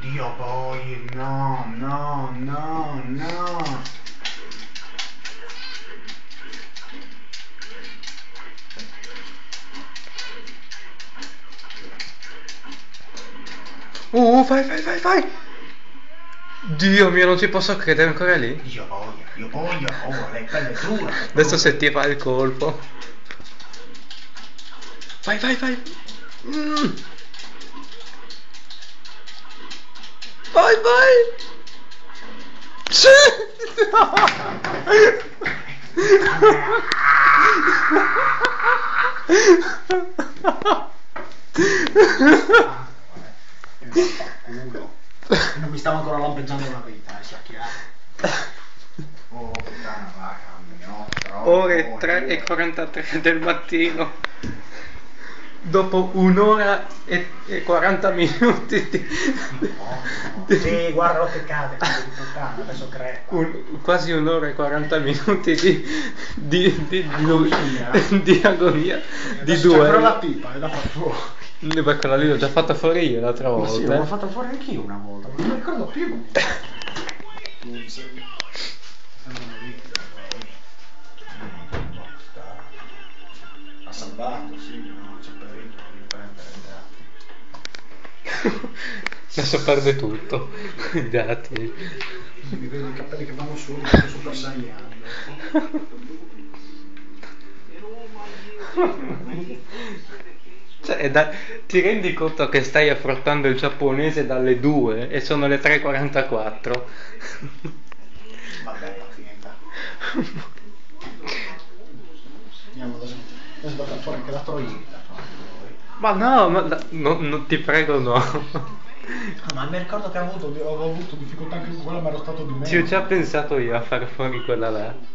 Dio poi, no, no, no, no. Vai. Dio mio, non ci posso credere, ancora lì. Dio poi, oh, lei quella è dura. Adesso se ti fa il colpo. Vai. Vai. Sì! Culo. Non mi stavo ancora lampeggiando una vita, sia chiaro. Oh, puttana, va, no, però... Ore 3:43 del mattino. Dopo un'ora e 40 minuti Sì, guarda che cade, puttana, adesso crepa. quasi un'ora e 40 minuti di agonia di due. Però la pipa è da far fuori. Beh, quella lì l'ho già fatta fuori io l'altra Ma volta. sì, l'ho fatta fuori anch'io una volta, non mi ricordo più. Ha salvato, sì, no, c'è pericolo di prendere. Adesso perde tutto. I dati. Mi vedo i capelli che vanno su, sono super saiyan. Cioè, ti rendi conto che stai affrontando il giapponese dalle 2 e sono le 3:44? Vabbè, la finita. Andiamo, adesso tocca fare anche la troietta. Ma no, ti prego no. Ma mi ricordo che avevo avuto difficoltà anche con quella, ma ero stato di meno. Ci ho già pensato io a fare fuori quella là.